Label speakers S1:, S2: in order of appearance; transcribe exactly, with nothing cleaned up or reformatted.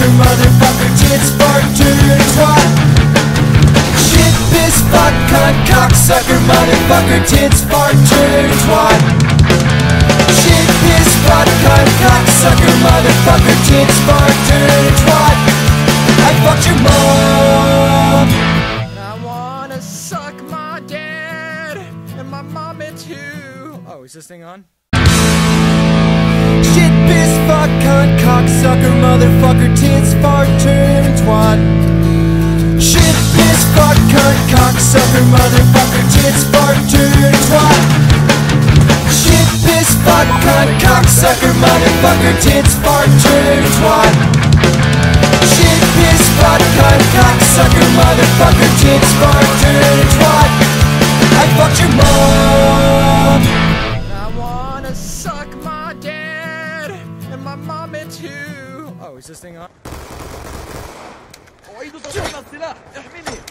S1: cocksucker, motherfucker, tits, fart, turd, twat. Shit, piss, fuck, cunt, cocksucker, motherfucker, tits, fart, turd, twat. Shit, piss, fuck, cunt, cocksucker, motherfucker, tits, fart, turd, twat. I fucked your mom.
S2: I wanna suck my dad and my mommy too. Oh, is this thing on?
S1: Shit, piss, fuck, cunt, cocksucker, motherfucker, tits, fart, turd, twat. Shit, piss, fuck, cunt, cocksucker, motherfucker, tits, fart, turd, twat. Shit, piss, fuck, cunt, cocksucker, motherfucker, tits, fart, turd, twat. Shit, piss, fuck, cunt, cocksucker, motherfucker, tits, fart, turd, twat. I fucked your mom.
S2: I wanna suck my dad and my mommy too. Oh, is this thing on?
S3: أعيد تركيب السلاح احمني